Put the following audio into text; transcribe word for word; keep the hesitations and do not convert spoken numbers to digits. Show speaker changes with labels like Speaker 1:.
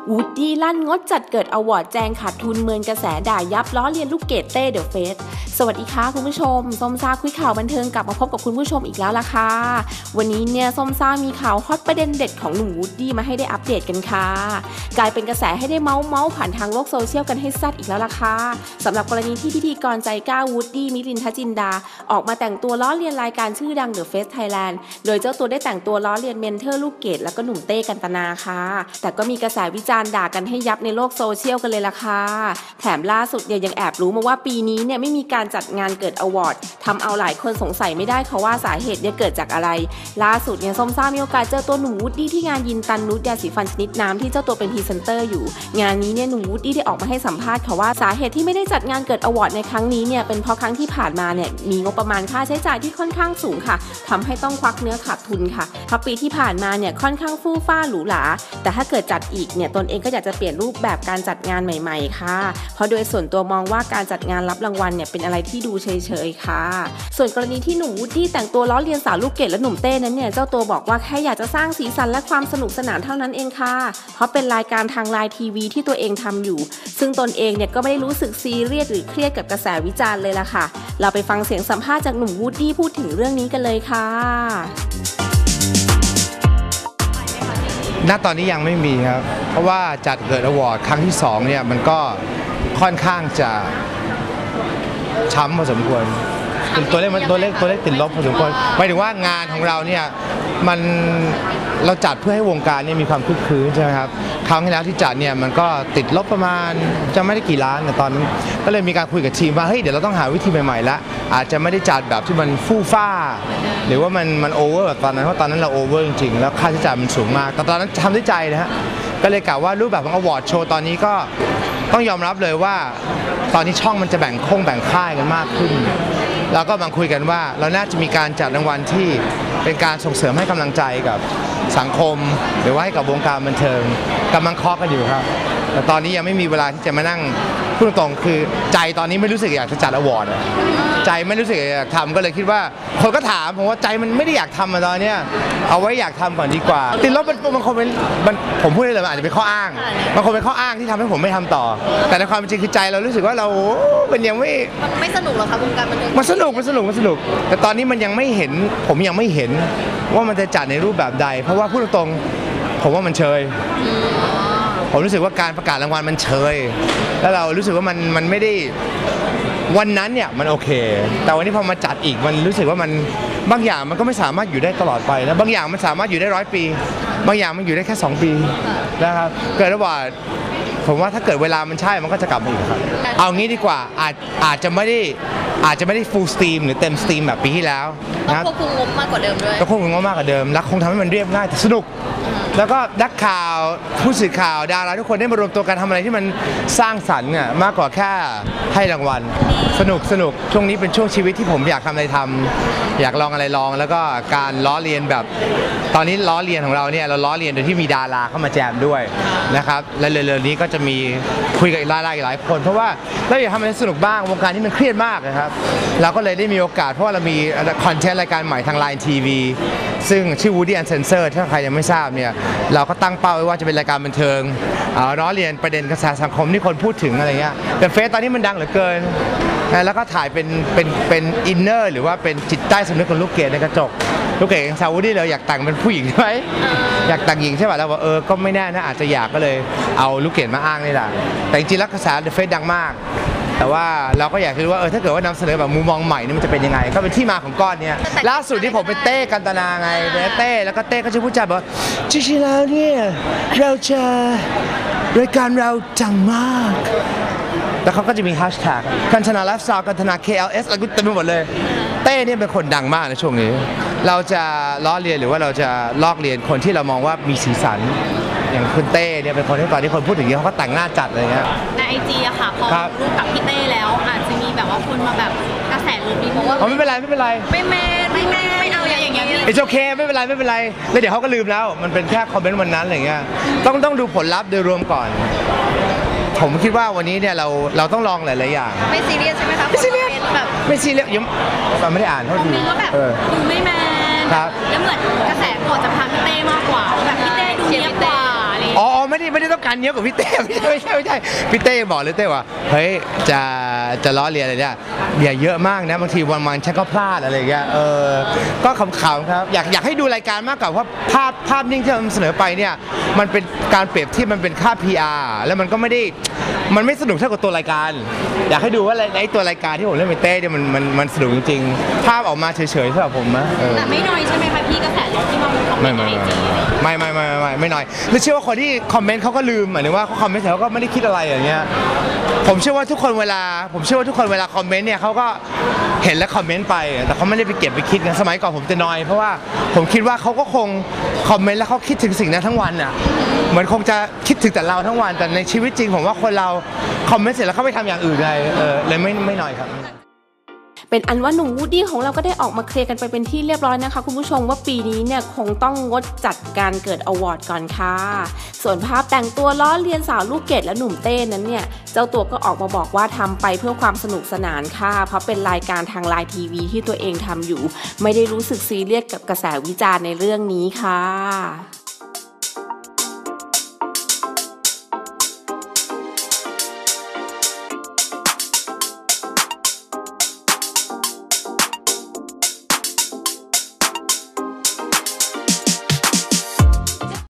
Speaker 1: วูดดี้ลั่นงดจัดเกิดอวอร์ดแจงขาดทุนเมินกระแสด่ายับล้อเลียนลูกเกดเต้เดอะเฟสสวัสดีค่ะคุณผู้ชมส้มซ่าคุยข่าวบันเทิงกลับมาพบกับคุณผู้ชมอีกแล้วล่ะค่ะวันนี้เนี่ยส้มซ่ามีข่าวฮอตประเด็นเด็ดของหนุ่มวูดดี้มาให้ได้อัปเดตกันค่ะกลายเป็นกระแสให้ได้เมาส์เมาส์ผ่านทางโลกโซเชียลกันให้ซัดอีกแล้วล่ะค่ะสำหรับกรณีที่พิธีกรใจกล้าวูดดี้มิลินทจินดาออกมาแต่งตัวล้อเลียนรายการชื่อดังเดอะเฟสไทยแลนด์โดยเจ้าตัวได้แต่งตัวล้อเลียนเมนเทอร์ลูกเกดแล้วก็หนุ่มเต้กันตนาค่ะแต่ก็มีกระแสวิจารณ์ด่ากันให้ยับในโลกโซเชียลกันเลยล่ะค่ะแถมล่าสุดเนี่ยยังแอบรู้มาว่าปีนี้เนี่ยไม่มีการจัดงานเกิดอวอร์ดทำเอาหลายคนสงสัยไม่ได้ค่ะว่าสาเหตุเนี่ยเกิดจากอะไรล่าสุดเนี่ยส้มซ่ามีโอกาสเจอตัวหนุ่มวูดดี้ที่งานยินตันนูดยาสีฟันชนิดน้ำที่เจ้าตัวเป็นพรีเซนเตอร์อยู่งานนี้เนี่ยหนุ่มวูดดี้ได้ออกมาให้สัมภาษณ์ค่ะว่าสาเหตุที่ไม่ได้จัดงานเกิดอวอร์ดในครั้งนี้เนี่ยเป็นเพราะครั้งที่ผ่านมาเนี่ยมีงบประมาณค่าใช้จ่ายที่ค่อนข้างสูงค่ะทำให้ต้องควักเนื้อขาดทุนค่ะเพราะปีที่ผ่านมาเนี่ยค่อนข้างฟู่ฟ้าหรูหราแต่ถ้าเกิดจัดอีกเนี่ยตนเองก็อยากจะเปลี่ยนรูปแบบการจัดงานใหม่ๆค่ะเพราะโดยส่วนตัวมองว่าการจัดงานรับรางวัลเนี่ยเป็นอะไรที่ดูเฉยๆค่ะส่วนกรณีที่หนุ่มวูดดี้แต่งตัวล้อเลียนสาวลูกเกดและหนุ่มเต้นั้นเนี่ยเจ้าตัวบอกว่าแค่อยากจะสร้างสีสันและความสนุกสนานเท่านั้นเองค่ะเพราะเป็นรายการทางไลน์ทีวีที่ตัวเองทำอยู่ซึ่งตนเองเนี่ยก็ไม่ได้รู้สึกซีเรียสหรือเครียดกับกระแสวิจารณ์เลยล่ะค่ะเราไปฟังเสียงสัมภาษณ์จากหนุ่มวูดดี้พูดถึงเรื่องนี้กันเลยค่ะ
Speaker 2: ณตอนนี้ยังไม่มีครับเพราะว่าจัดเกิดอวอร์ดครั้งที่สองเนี่ยมันก็ค่อนข้างจะช้ำพอสมควรตัวเลขมันตัวเลขตัวเลขติดลบพอสมควรหมายถึงว่างานของเราเนี่ยมันเราจัดเพื่อให้วงการเนี่ยมีความคึกคืนใช่ไหมครับครั้งที่แล้วที่จัดเนี่ยมันก็ติดลบประมาณจะไม่ได้กี่ล้านแต่ตอนนั้นก็เลยมีการคุยกับทีมว่าเฮ้ยเดี๋ยวเราต้องหาวิธีใหม่ๆแล้วอาจจะไม่ได้จัดแบบที่มันฟู่ฟ้าหรือว่ามันมันโอเวอร์แบบตอนนั้นเพราะตอนนั้นเราโอเวอร์จริงๆแล้วค่าใช้จ่ายมันสูงมากแต่ตอนนั้นทำด้วยใจนะฮะก็เลยกล่าวว่ารูปแบบของอวอร์ดโชว์ตอนนี้ก็ต้องยอมรับเลยว่าตอนนี้ช่องมันจะแบ่งโค้งแบ่งค่ายกันมากขึ้นเราก็มาคุยกันว่าเราน่าจะมีการจัดรางวัลที่เป็นการส่งเสริมให้กำลังใจกับสังคมหรือว่าให้กับวงการบันเทิงกำลังเคาะกันอยู่ครับแต่ตอนนี้ยังไม่มีเวลาที่จะมานั่งพูดตรงๆคือใจตอนนี้ไม่รู้สึกอยากจะจัดอวอร์ดใจไม่รู้สึกอยากทำก็เลยคิดว่าคนก็ถามผมว่าใจมันไม่ได้อยากทำมาตอนนี้เอาไว้อยากทำก่อนดีกว่าติดลบมันมันคงเป็นผมพูดได้เลยมันอาจจะเป็นข้ออ้างมันคงเป็นข้ออ้างที่ทำให้ผมไม่ทำต่อแต่ในความจริงคือใจเรารู้สึกว่าเรามันยังไม่
Speaker 3: มันไม่สนุกหรอคะวงการบันเทิง
Speaker 2: มันสนุกมันสนุกมันสนุกแต่ตอนนี้มันยังไม่เห็นผมยังไม่เห็นว่ามันจะจัดในรูปแบบใดเพราะว่าพูดตรงๆผมว่ามันเชยผมรู้สึกว่าการประกาศรางวัลมันเชยแล้วเรารู้สึกว่ามันมันไม่ได้วันนั้นเนี่ยมันโอเคแต่วันนี้พอมาจัดอีกมันรู้สึกว่ามันบางอย่างมันก็ไม่สามารถอยู่ได้ตลอดไปแล้วบางอย่างมันสามารถอยู่ได้ร้อยปีบางอย่างมันอยู่ได้แค่สองปีนะครับเกิดระหว่างผมว่าถ้าเกิดเวลามันใช่มันก็จะกลับมาอีกครับเอางี้ดีกว่าอาจอาจจะไม่ได้อาจจะไม่ได้ full steam หรือเต็ม steam แบบปีที่แล้ว
Speaker 3: นะควบคุมงบมากกว่าเดิมด้วย
Speaker 2: ก็ควบคุมงบมากกว่าเดิมและคงทำให้มันเรียบง่ายแต่สนุกแล้วก็นักข่าวผู้สื่อข่าวดาราทุกคนได้มารวมตัวกันทำอะไรที่มันสร้างสรรค์มากกว่าแค่ให้รางวัลสนุกสนุกช่วงนี้เป็นช่วงชีวิตที่ผมอยากทำอะไรทำอยากลองอะไรลองแล้วก็การล้อเลียนแบบตอนนี้ล้อเลียนของเราเนี่ยเราล้อเลียนโดยที่มีดาราเข้ามาแจมด้วยนะครับและเร็วๆนี้ก็จะมีคุยกับดาราอีกหลายคนเพราะว่าเราอยากทำอะไรสนุกบ้างวงการนี้มันเครียดมากนะครับเราก็เลยได้มีโอกาสเพราะว่าเรามีคอนเทนต์รายการใหม่ทาง ไลน์ ที วี ซึ่งชื่อ Woody Uncensored ถ้าใครยังไม่ทราบเนี่ยเราก็ตั้งเป้าไว้ว่าจะเป็นรายการบันเทิงล้อเลียนประเด็นกระแสสังคมที่คนพูดถึงอะไรเงี้ยแต่เฟซตอนนี้มันดังเหลือเกินแล้วก็ถ่ายเป็นเป็นเป็นอินเนอร์หรือว่าเป็นจิตใต้สำนึกของลูกเกดในกระจกลูกเกดของชาววูดดี้เราอยากแต่งเป็นผู้หญิงใช่ไหมอยากแต่งหญิงใช่ป่ะแล้วว่าเออก็ไม่แน่นะอาจจะอยากก็เลยเอาลูกเกดมาอ้างนี่แหละแต่จริงๆแล้วกระแสเฟซดังมากแต่ว่าเราก็อยากรู้ว่าเออถ้าเกิดว่านำเสนอแบบมุมมองใหม่นี่มันจะเป็นยังไงก็เป็นที่มาของก้อนนี้ล่าสุดที่ผมไปเต้กันตนาไงเต้แล้วก็เต้ก็จะพูดจาแบบจริงๆแล้วเนี่ยเราจะรายการเราดังมากแล้วเขาก็จะมีแฮชแท็กกันธนาไลฟ์สไตล์กันธนา เค แอล เอส อะไรก็เต็มไปหมดเลยเต้เนี่ยเป็นคนดังมากในช่วงนี้เราจะล้อเลียนหรือว่าเราจะลอกเลียนคนที่เรามองว่ามีสีสันอย่างคุณเต้เนี่ยเป็นคนที่ตอนที่คนพูดถึงเยอะเขาก็แต่งหน้าจัดเลยเนี่ย
Speaker 3: ในไอจีอะค่ะพอรูปกับพี่เต้แล้วอาจจะมีแบบว่าคนมาแบบกระแสลบดีเพราะว่า
Speaker 2: อ๋อไม่เป็นไรไม่เป็นไร
Speaker 3: ไม่แม่ไม่แม่ไม่เอาอย่างเงี้ย
Speaker 2: ไอ้โอเคไม่เป็นไรไม่เป็นไรแล้วเดี๋ยวเขาก็ลืมแล้วมันเป็นแค่คอมเมนต์วันนั้นอะไรเงี้ยต้องต้องดูผลลัพธ์โดยรวมก่อนผมคิดว่าวันนี้เนี่ยเราเราต้องลองหลายๆอย่าง
Speaker 3: ไม่ซีเรียสใช่ไหมคะ
Speaker 2: ไม่ซีเรียส
Speaker 3: แบบ
Speaker 2: ไม่ซีเรียสยังเราไม่ได้อ่านเท่า
Speaker 3: ที่ดูไม่แมนแล้วเหมือนกระแสกดจะพาพี่เต้มากกว่าแบบพี่เต้ดูเงียบกว่าอะไร
Speaker 2: อ๋อไม่ได้ไม่ได้ต้องการเนี้ยกับพี่เต้ไม่ใช่ไม่ใช่ไม่ใช่พี่เต้บอกเลยเต้ว่าเฮ้ยจะจะล้อเลียนอะไรเนี่ยอย่าเยอะมากนะบางทีวันๆฉันก็พลาดอะไรเงี้ยเออก็ขำๆครับอยากอยากให้ดูรายการมากกว่าเพราะภาพภาพนิ่งที่เรานำเสนอไปเนี่ยมันเป็นการเปรียบที่มันเป็นค่า พี อาร์ แล้วมันก็ไม่ได้มันไม่สนุกเท่ากับตัวรายการอยากให้ดูว่าในตัวรายการที่ผมเล่นเป็นเต้เนี่ยมันมันมันสนุกจริงๆภาพออกมาเฉยๆสำหรับผมนะ
Speaker 3: แต่ไม่น้อยใช่ไหมคะพี่กระแสลบที่มาคอมเมนต์ในไอจี
Speaker 2: ไม่ไม่ไม่ไม่ไม่น้อยแล้วเชื่อว่าคนที่คอมเมนต์เขาก็ลืมหมายถึงว่าเขาคอมเมนต์เสร็จเขาก็ไม่ได้คิดอะไรอย่างเงี้ยผมเชื่อว่าทุกคนเวลาผมเชื่อว่าทุกคนเวลาคอมเมนต์เนี่ยเขาก็เห็นแล้วคอมเมนต์ไปแต่เขาไม่ได้ไปเก็บไปคิดกันสมัยก่อนผมจะน้อยเพราะว่าผมคิดว่าเขาก็คงคอมเมนต์แล้วเขาคิดถึงสิ่งนั้นทั้งวันอ่ะเหมือนคงจะคิดถึงแต่เราทั้งวันแต่ในชีวิตจริงผมว่าคนเราคอมเมนต์เสร็จแล้วเขาไปทำอย่างอื่นเลยเออเลยไม่ไม่น้อยครับ
Speaker 1: เป็นอันว่าหนุ่มวูดดี้ของเราก็ได้ออกมาเคลียร์กันไปเป็นที่เรียบร้อยนะคะคุณผู้ชมว่าปีนี้เนี่ยคงต้องงดจัดการเกิดอวอร์ดก่อนค่ะส่วนภาพแต่งตัวล้อเลียนสาวลูกเกดและหนุ่มเต้นั้นเนี่ยเจ้าตัวก็ออกมาบอกว่าทำไปเพื่อความสนุกสนานค่ะเพราะเป็นรายการทางไลน์ทีวีที่ตัวเองทำอยู่ไม่ได้รู้สึกซีเรียสกับกระแสวิจารณ์ในเรื่องนี้ค่ะ